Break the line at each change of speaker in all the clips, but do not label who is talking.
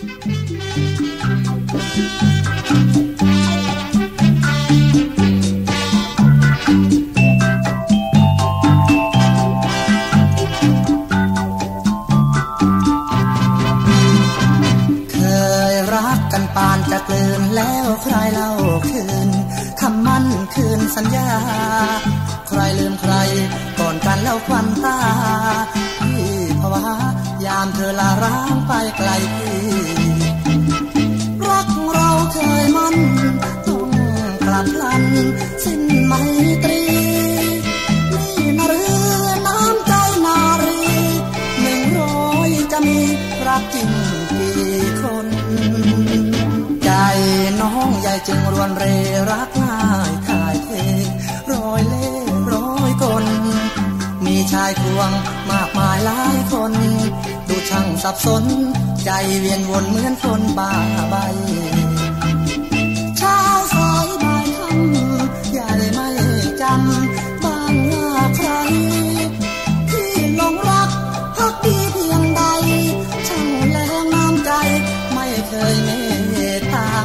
ปานจะกลืนแล้วใครเล่าคืนคำมั่นคืนสัญญาใครลืมใครก่อนกันแล้วควันตาพี่ภาวะยามเธอลาร้างไปไกลพี่รักเราเคยมันต้องกลับพลันสิ้นไมตรีนี่นาเรือน้ำใจนารี100จะมีรักจริงกี่คนใจน้องใหญ่จึงรวนเรรักง่ายขายเทร้อยเล่ร้อยคนมีชายควงมากมายหลายคนดูช่างสับสนใจเวียนวนเหมือนคนบ้าใบเช้าสายบ่ายค่ำใหญ่ไม่จำบ้างว่าใครที่หลงรักพักดีเพียงใดช่างแรงน้ำใจไม่เคยเมตตา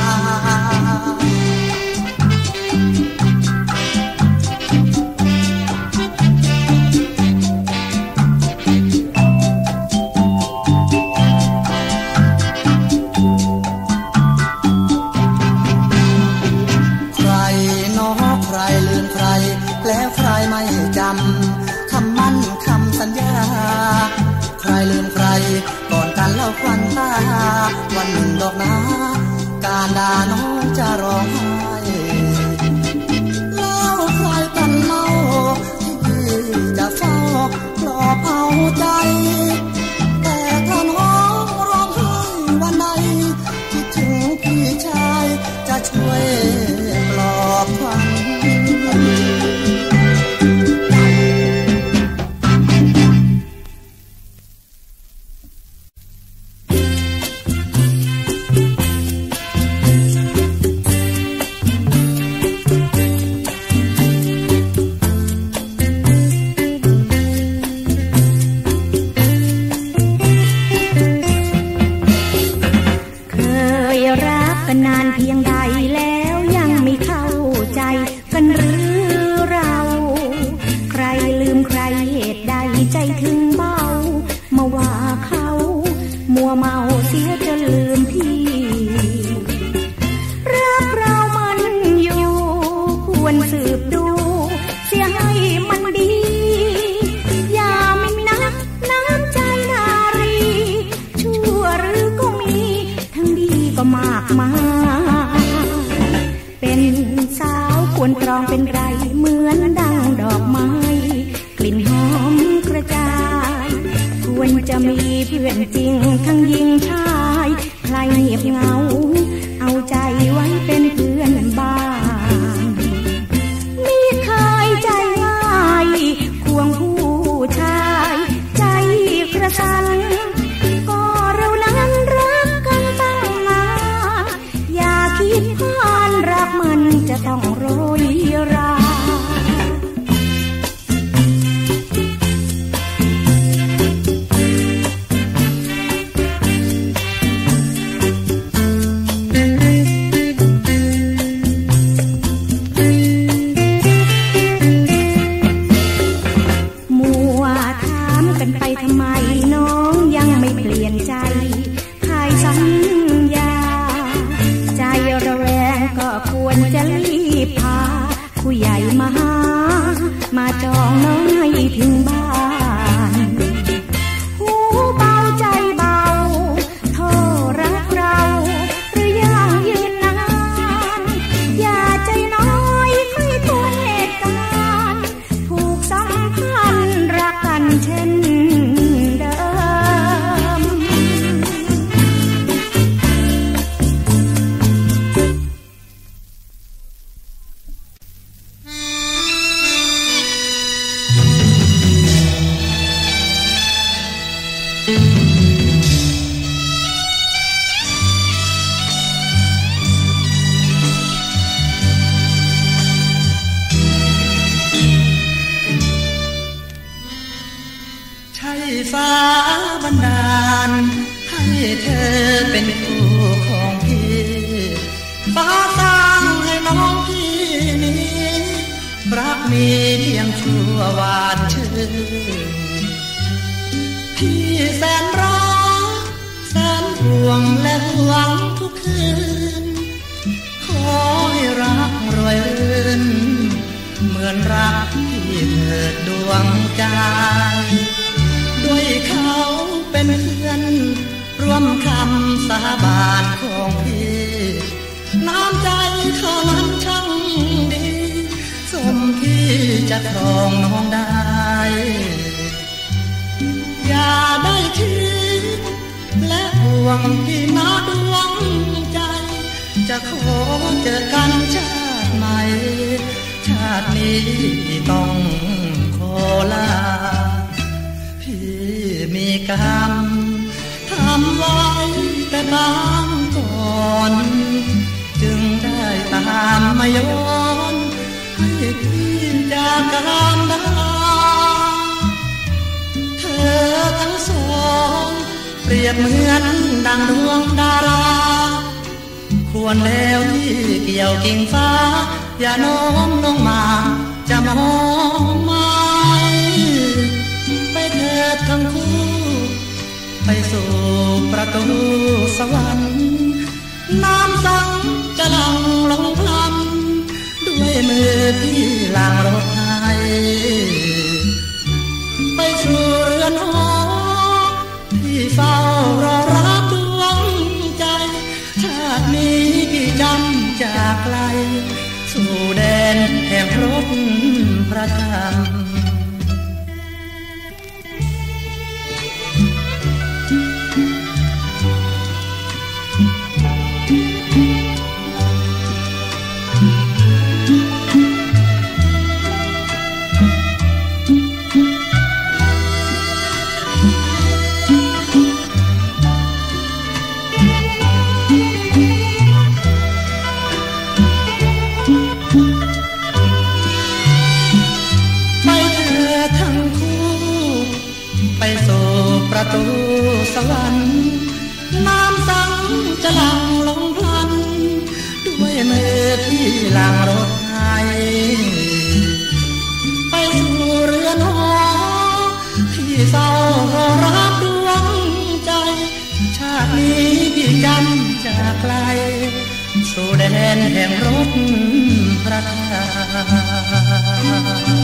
แล้วใครไม่จำคำมั่นคำสัญญาใครลืมใครก่อนกันเล่าควันตาวันหนึ่งดอกนาการด่าน้องจะร้องไห้แล้วใครกันเล่าที่จะเฝ้าปลอบเอาใจแต่ถ้าน้องร้องไห้วันไหนคิดถึงพี่ชายจะช่วยปลอบขวัญ
นานเพียงใดแล้วยังไม่เข้าใจกันหรือเราใครลืมใครเหตุใดใจถึงเบามาว่าเขามัวเมาเสียจนลืมพี่รักเรามันอยู่ควรสืบดูเสียให้มันดีอย่าไม่นักน้ำใจนารีชั่วหรือก็มีทั้งดีก็มากมายเป็นสาวควรตรองเป็นไรเหมือนดังดอกไม้กลิ่นหอมกระจายควรจะมีเพื่อนจริงทั้งหญิงชายใครเงียบเหงาเอาใจไว้เป็นเพื่อนบ้างมีเคยใจง่ายควงผู้ชายใจกระสันก็เรานั้นรักกันตั้งนานอย่าคิดพลาดรักมันจะต้องโรยราทำไมน้องยังไม่เปลี่ยนใจใครสัญญาใจระแวงก็ควรจะรีบพาผู้ใหญ่มาหามาจองน้องให้ถึงบ้านหูเบาใจเบาโทรรักเราหรือยังยืนนานอย่าใจน้อยให้ทวนเหตุการณ์ผูกสัมพันธ์รักกันเช่น
ฟ้าบันดาลให้ให้เธอเป็นคู่ของพี่ฟ้าสร้างให้น้องพี่นี้รักมีเพียงชั่ววานชื่นพี่แสนรักแสนห่วงและหวังทุกคืนขอให้รักรวยรื่นเหมือนรักที่เถิดดวงใจด้วยเขาเป็นเพื่อนร่วมคำสาบานของพี่น้ำใจเขานั้นช่างดีสมที่จะครองน้องได้อย่าได้คิดและห่วงพี่นาดวงใจจะขอเจอกันชาติใหม่ชาตินี้ต้องขอลาพี่มีกรรมทำไว้แต่บางก่อนจึงได้ตามมาย้อนให้พี่จากกันดาเธอทั้งสองเปรียบเหมือนดังดวงดาราควรแล้วที่เกี่ยวกิ่งฟ้าอย่าโน้มลงมาจะมองไม่ไปเถิดทั้งคู่ไปสู่ประตูสวรรค์น้ำสังจะหลั่งลงพลันด้วยมือที่ล้างรถไทยไปสู่เรือนหอที่เฝ้ารอรับดวงใจชาตินี้พี่จำจากไกลสู่แดนแห่งรถประธรรมประตูสวรรค์น้ำสังจะหลั่งลงพลันด้วยมือที่ล้างรถไทยไปสู่เรือนหอที่เฝ้ารอรับดวงใจชาตินี้พี่จำจากไกลสู่แดนแห่งรถประธาน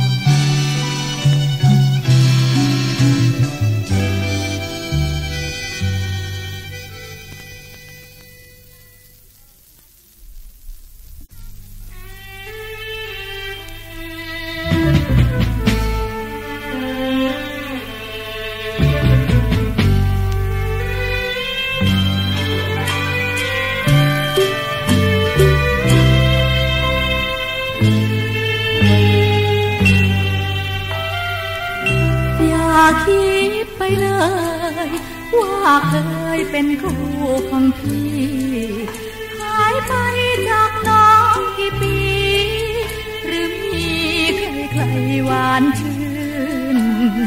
คิดไปเลยว่าเคยเป็นคู่ของพี่หายไปจากน้องกี่ปีหรือมีใครหวานชื่น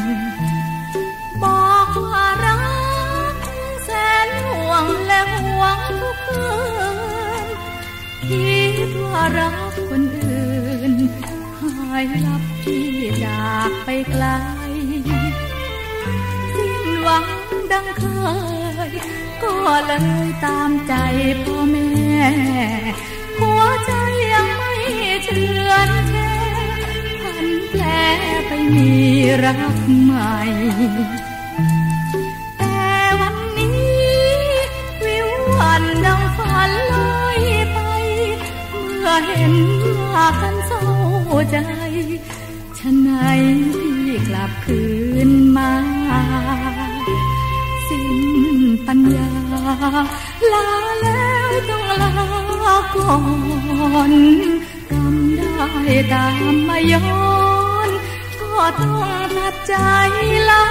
บอกว่ารักแสนห่วงและห่วงทุกคืนคิดว่ารักคนอื่นหายลับที่จากไปไกลหวังดังเคยก็เลยตามใจพ่อแม่หัวใจยังไม่เชื่อแท้พันแผลไปมีรักใหม่แต่วันนี้วิววันดังฝันลอยไปเมื่อเห็นว่ากันเศร้าใจฉะไหนพี่กลับคืนมาสิ้นปัญญาลาแล้วต้องลาก่อนกำได้ตามมาย้อนก็ต้องตัดใจลา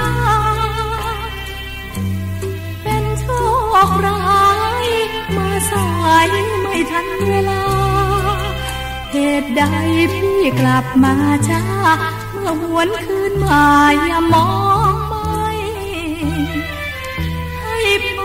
เป็นโชคร้ายมาสายไม่ทันเวลาเหตุใดพี่กลับมาช้าเมื่อหวนคืนมาอย่ามองไม่ให้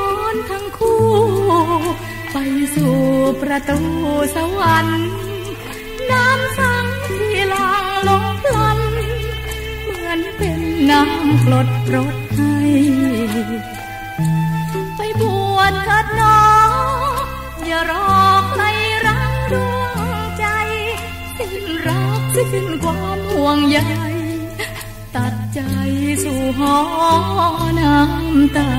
ไปสู่ประตูสวรรค์น้ำสังที่หลั่งลงพลันเหมือนเป็นน้ำกรดรดให้ไปบวชเถิดน้องอย่ารอใครรักดวงใจสิ้นรักสิ้นความห่วงใยตัดใจสู่หอน้ำตา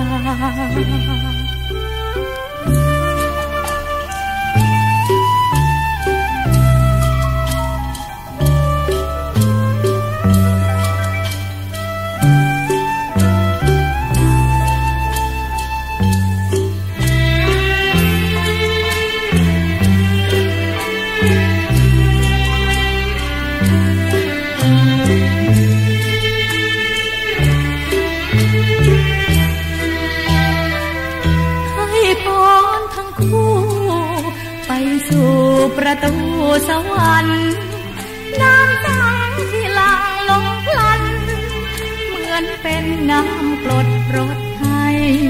ประตูสวรรค์น้ำสังที่หลั่งลงพลันเหมือนเป็นน้ำกรดรดให้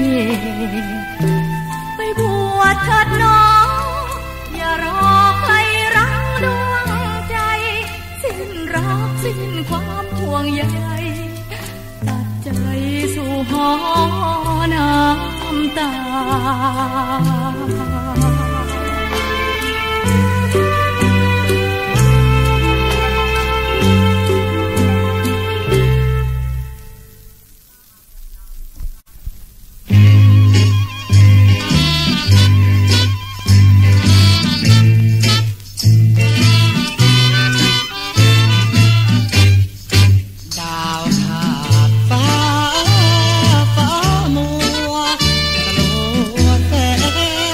ไปบวชเถิดน้องอย่ารอใครรักดวงใจสิ้นรักสิ้นความห่วงใยตัดใจสู่หอน้ำตา
ฟ้ามัวตะโลดแสง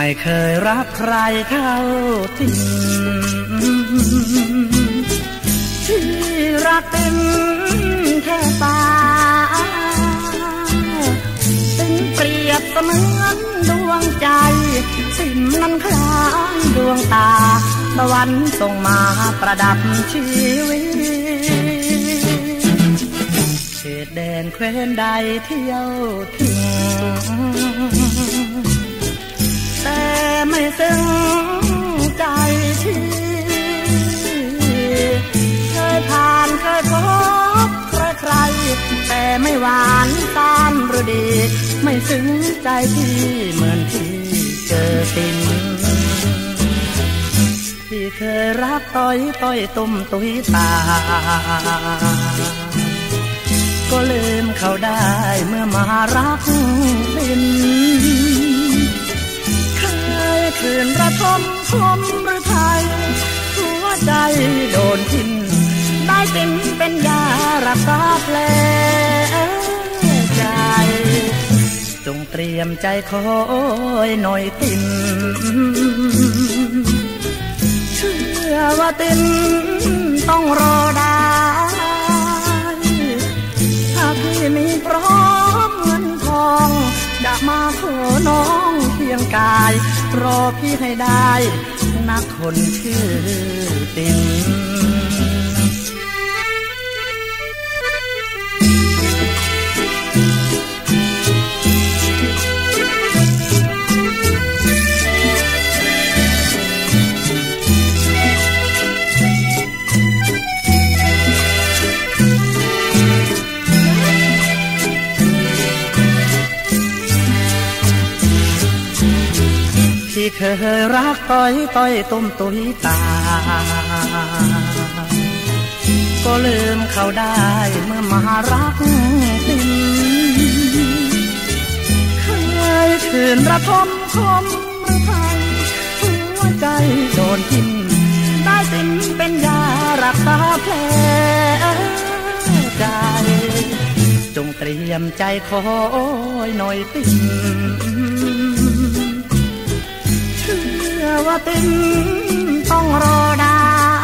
ไม่เคยรักใครเท่าติ่มที่รักติ่มแค่ตาติ่มเปรียบเสมือนดวงใจติ่มนั้นคล้ายดวงตาตะวันส่งมาประดับชีวิตเขตแดนแคว้นใดเที่ยวทิ้งแต่ไม่ซึ้งใจที่เคยผ่านเคยพบใครๆแต่ไม่หวานตามฤดีไม่ซึ้งใจที่เหมือนที่เจอติ่มที่เคยรักต้อยตุ้มตุยตาก็ลืมเขาได้เมื่อมารักติ่มคืนระทมคมหรือไทยหัวใจโดนทิ่มได้ติ่มเป็นยารักษาแผลใจจงเตรียมใจคอยหน่อยติ่มเชื่อว่าติ่มต้องรอได้ถ้าพี่มีพร้อมเงินทองจะมาขอน้องเพียงกายรอพี่ให้ได้นักคนชื่อติ่มที่เคยรักต้อยตุ้มตุยตาก็ลืมเขาได้เมื่อมารักติ่มเคยคืนระทมคมหรือไทยหัวใจโดนทิ่มได้ติ่มเป็นยารักษาแผลใจจงเตรียมใจคอยหน่อยติ่มว่าติ่มต้องรอได้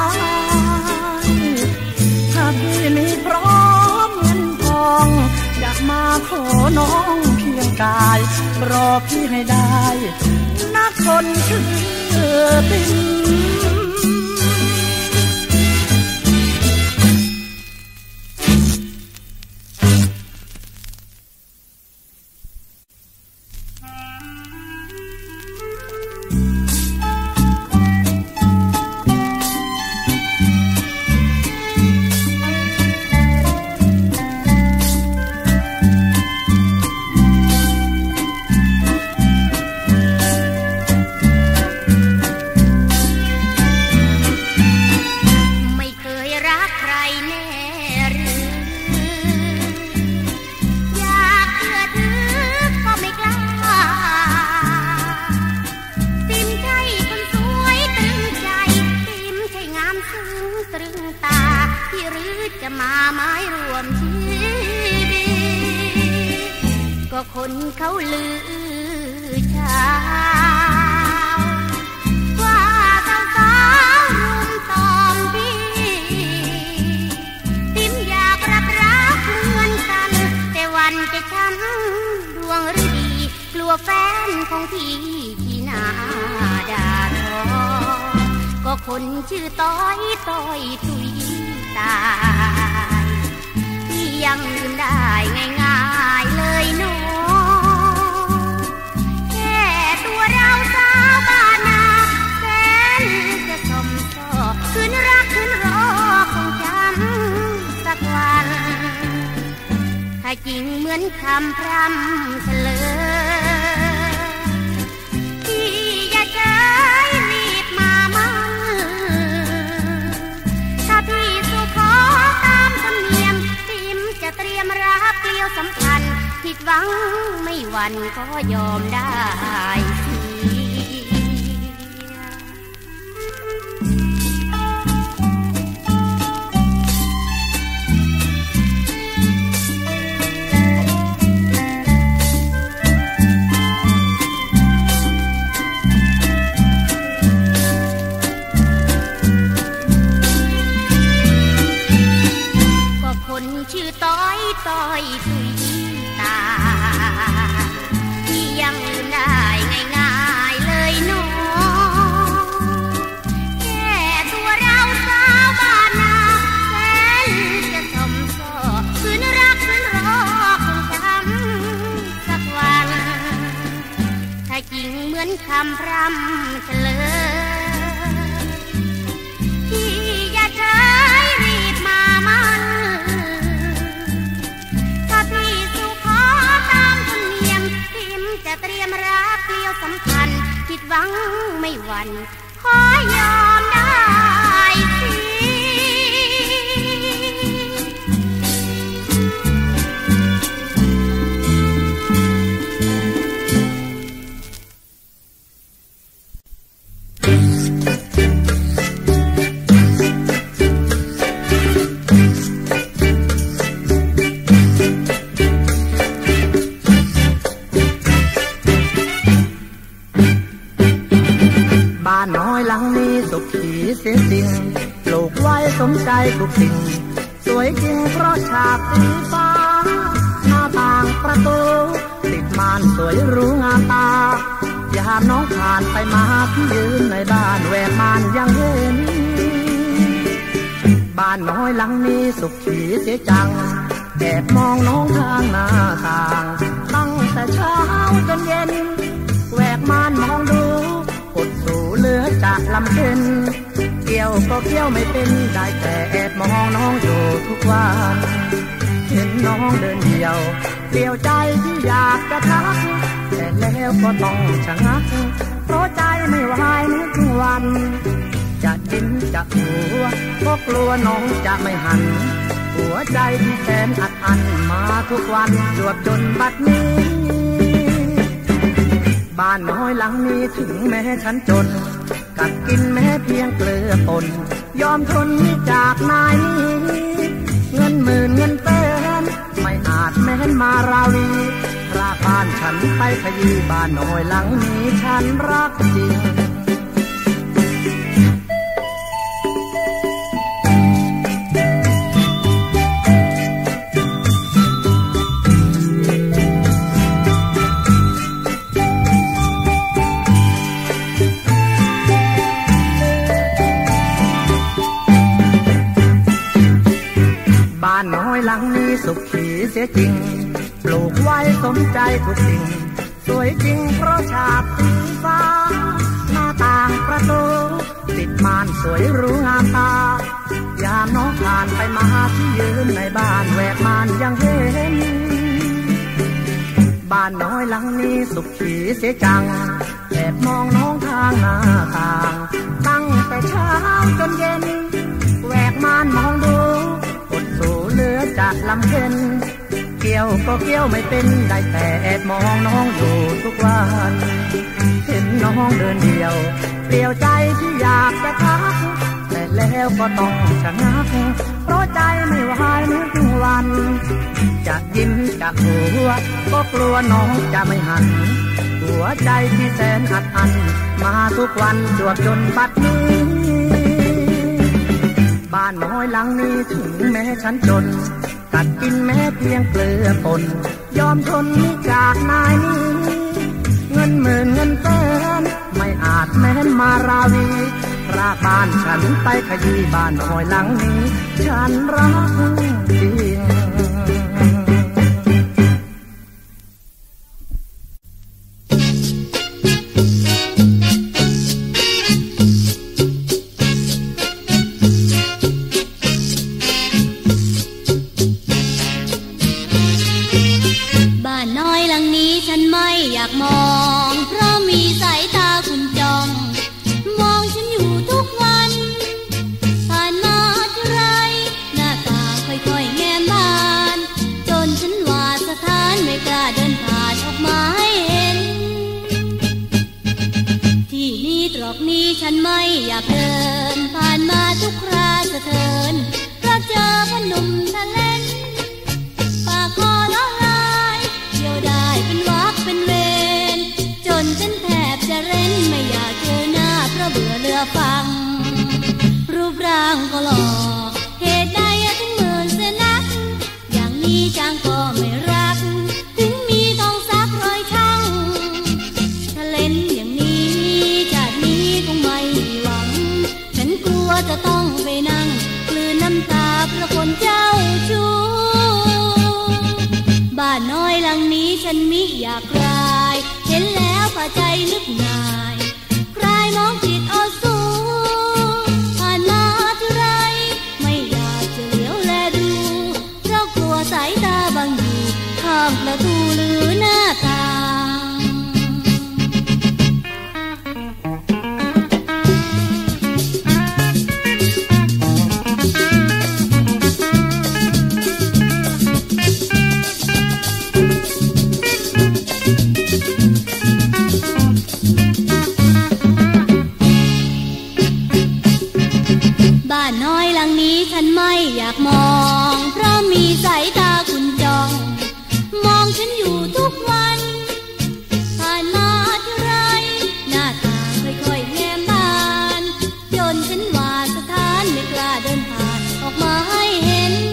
ถ้าพี่มีพร้อมเงินทองอยากมาขอน้องเพียงกายรอพี่ให้ได้นักคนชื่อติ่ม
คนเขาลือชาวว่าสาวๆรุมตอมพี่ติ่มอยากรับรักเหมือนกันแต่วันจะช้ำดวงฤดีกลัวแฟนของพี่ที่หน้าด่าทอก็คนชื่อต้อยตุยตายที่ยังลืมได้ง่ายๆเลยหนูคืนรักคืนรอของฉันสักวันถ้าจริงเหมือนคำพร่ำเฉลยที่อย่าใจรีบมามั่งถ้าพี่สู่ขอตามธรรมเนียมติ่มจะเตรียมรับเกลียวสัมพันธ์ผิดหวังไม่หวั่นก็ยอมได้อนคำพร่ำเฉลยที่อย่าใช้รีบมามันถ้าพี่สู่ขอตามธรรมเนียมพิมจะเตรียมรักเกลียวสัมพันธ์ผิดหวังไม่หวั่นขอยอมได้สิ
บ้านน้อยหลังนี้สุขีเสียจริงปลูกไว้สมใจทุกสิ่งสวยจริงเพราะฉากสีฟ้าหน้าต่างประตูติดม่านสวยหรูงามตายามน้องผ่านไปมาพี่ยืนในบ้านแหวกม่านยังเห็นบ้านน้อยหลังนี้สุขีเสียจังแอบมองน้องทางหน้าต่างตั้งแต่เช้าจนเย็นแหวกม่านมองดูกดสู่เหลือจะลำเค็นเกี่ยวก็เกี่ยวไม่เป็นได้แต่แอบมองน้องอยู่ทุกวันเห็นน้องเดินเดี่ยวเปลี่ยวใจที่อยากจะทักแต่แล้วก็ต้องชะงักเพราะใจไม่ไหวนึกถึงวันจะดิ้นจะหัวก็กลัวน้องจะไม่หันหัวใจที่แสนอัดอั้นมาทุกวันจวบจนบัดนี้บ้านน้อยหลังนี้ถึงแม้ฉันจนกัดกินแม้เพียงเกลือป่นยอมทนจากนายนี้เงินหมื่นเงินแสนไม่อาจแม้นมาราวีราบ้านฉันไปขยี้บ้านน้อยหลังนี้ฉันรักจริงบ้านน้อยหลังนี้สุขีเสียจริงปลูกไว้สมใจทุกสิ่งสวยจริงเพราะฉาบสีฟ้าหน้าต่างประตูติดม่านสวยหรูงามตายามน้องผ่านไปมาที่ยืนในบ้านแหวกม่านยังเห็นบ้านน้อยหลังนี้สุขีเสียจังแอบมองน้องทางหน้าต่างตั้งแต่เช้าจนเย็นแหวกม่านมองดูสู่เหลือจะลำเค็นเกี่ยวก็เกี่ยวไม่เป็นได้แต่แอบมองน้องอยู่ทุกวันเห็นน้องเดินเดี่ยวเปลี่ยวใจที่อยากจะทักแต่แล้วก็ต้องชะงักเพราะใจไม่ไหวนึกถึงวันจะยิ้มจะหัวก็กลัวน้องจะไม่หันหัวใจที่แสนอัดอั้นมาทุกวันจวบจนบัดนี้บ้านน้อยหลังนี้ถึงแม้ฉันจนกัดกินแม้เพียงเกลือป่นยอมทนจากนายนี้เงินหมื่นเงินแสนไม่อาจแม้นมาราวีราบ้านฉันไปขยี้บ้านน้อยหลังนี้ฉันรักจริง
อยากมองเพราะมีสายตาคุณจ้องมองฉันอยู่ทุกวันผ่านมาที่ไรหน้าตาค่อยๆแง้มบานจนฉันว่าสถานไม่กล้าเดินผ่านออกมาให้เห็นที่นี่ตรอกนี้ฉันไม่อยากเดินผ่านมาทุกคราสะเทินเพราะเจอพ่อหนุ่มทะเลนปากคอละลายเที่ยวได้เป็นวักเป็นเวรจนฉันแทบจะเร้นไม่อยากเจอหน้าเพราะเบื่อเรือฟังรูปร่างก็หล่อเหตุใดถึงเหมือนเสนักอย่างนี้จังก็ไม่รักถึงมีต้องซักรอยช่างถ้าเล่นอย่างนี้ชาตินี้คงไม่หวังฉันกลัวจะต้องไปนั่งกลืนน้ำตาเพราะคนเจ้าชู้บ้านน้อยหลังนี้ฉันมิอยากรายเห็นแล้วพาใจนึกหนาานน้อยหลังนี้ฉันไม่อยากมองเพราะมีสายตาคุณจ้องมองฉันอยู่ทุกวันผ่านมาที่ไรหน้าตาค่อยๆแง้มบานจนฉันว่าสถานไม่กล้าเดินผ่านออกมาให้เห็น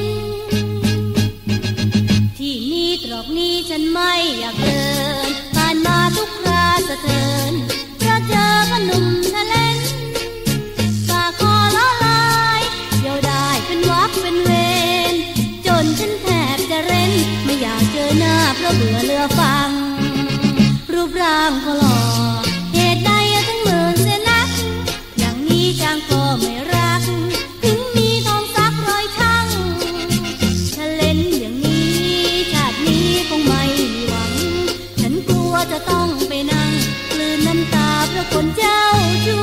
ที่นี่ตรอกนี้ฉันไม่อยากเดินผ่านมาทุกคราสะเทือนเพราะเจอขนมทะเลฝากคอละลายเดี๋ยวได้เป็นวักเป็นเวรจนฉันแทบจะเร้นไม่อยากเจอหน้าเพราะเบื่อเลือฟังรูปร่างก็หล่อเหตุใดถึงเหมือนเสียนักอย่างนี้จางก็ไม่รักถึงมีทองซักรอยช่างถ้าเล่นอย่างนี้ชาตินี้คงไม่มีหวังฉันกลัวจะต้องไปนั่งกลืนน้ำตาเพราะคนเจ้าชู้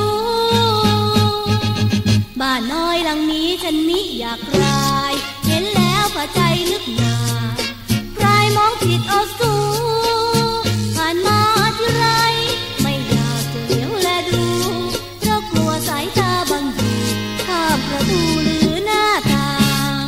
บ้านน้อยหลังนี้ฉันมิอยากรายเห็นแล้วพอใจนึกหนาใครมองผิดเอาสู้ผ่านมาที่ไรไม่อยากจะเลี้ยวแลดูเพราะกลัวสายตาบังอยู่ข้ามประตูหรือหน้าต่าง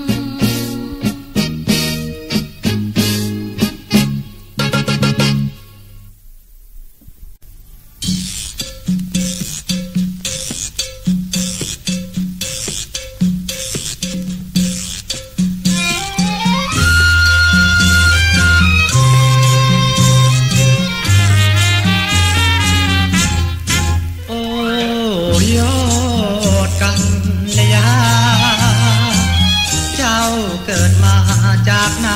จากไหน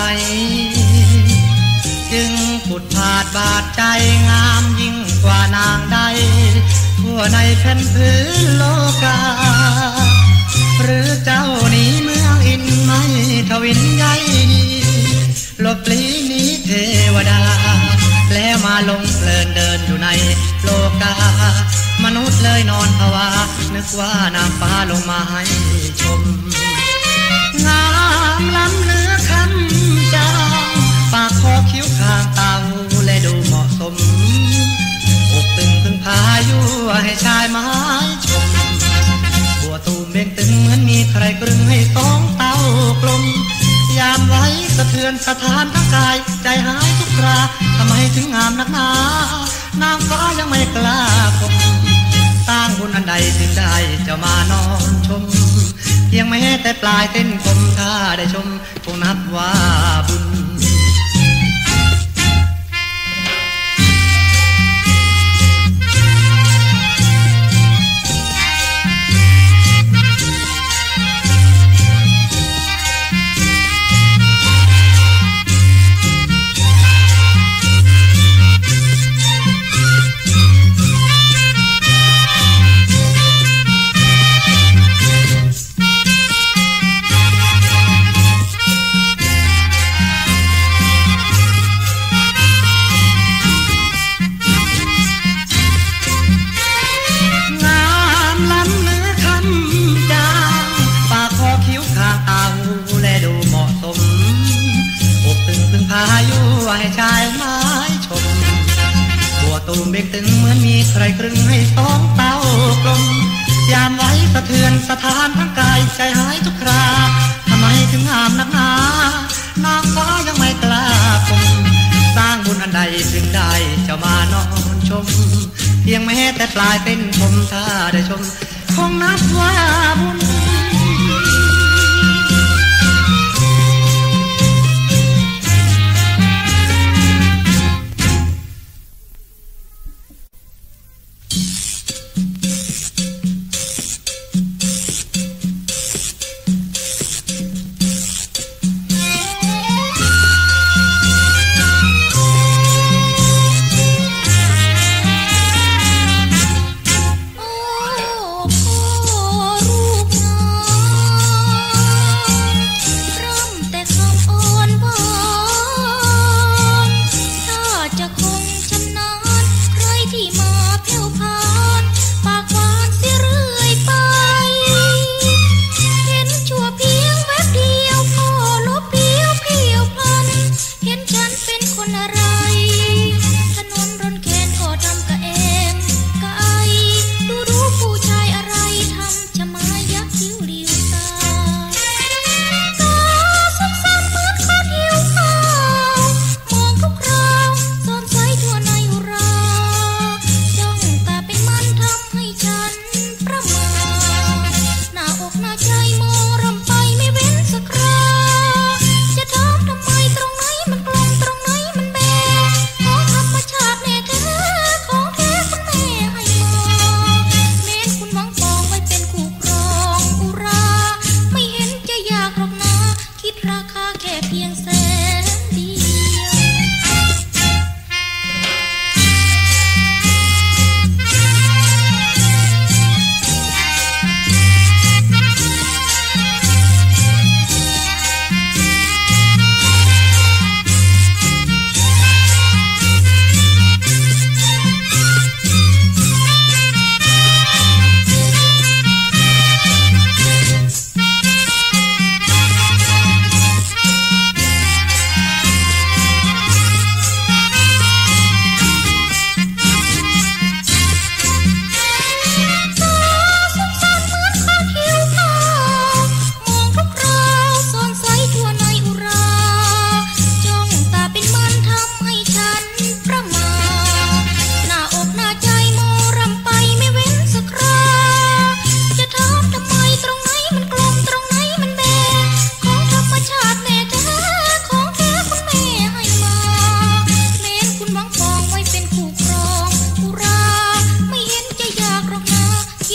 จึงผุดผาดบาดใจงามยิ่งกว่านางใดทั่วในแผ่นพื้นโลกาหรือเจ้านี้เมืองอินไม่ทวินใหญ่หลบลี้นี้เทวดาแล้วมาลงเพลินเดินอยู่ในโลกามนุษย์เลยนอนภาวานึกว่านางฟ้าลงมาให้ชมงามล้ำเนื้อคำจางปากคอคิ้วคางตาหูและดูเหมาะสมอกตึงพึ่งพายุให้ชายไม้ชมบัวตูมเบ่งตึงเหมือนมีใครกรึงให้สองเต้ากลมยามไว้สะเทือนสถานทั้งกายใจหายทุกคราทำไมถึงงามนักหนานางฟ้ายังไม่กล้าคมสร้างบุญอันใดถึงได้จะมานอนชมเพียงแม้แต่ปลายเต้นคมถ้าได้ชมคงนับว่าบุญอายุให้ชายไม้ชมบัวตูมเบ่งตึงเหมือนมีใครกรึงให้สองเต้ากลมยามไว้สะเทือนสถานทั้งกายใจหายทุกคราทำไมถึงงามนักหนานางฟ้ายังไม่กล้าคมสร้างบุญอันใดถึงได้จะมานอนชมเพียงแม้แต่ปลายเต้นคมถ้าได้ชมคงนับว่าบุญ
รูปง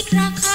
พระค